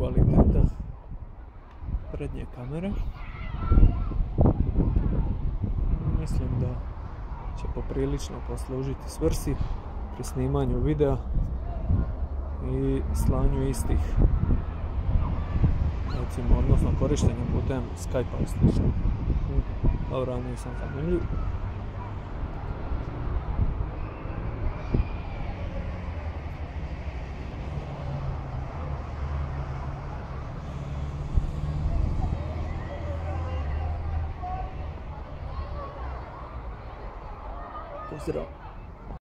kvaliteta prednje kamere. Mislim da će poprilično poslužiti svrsi pri snimanju videa i slanju istih, recimo, odnosno korištenju putem Skype-a i slično. Dobro, nisam zanimljiv. Pozdrav.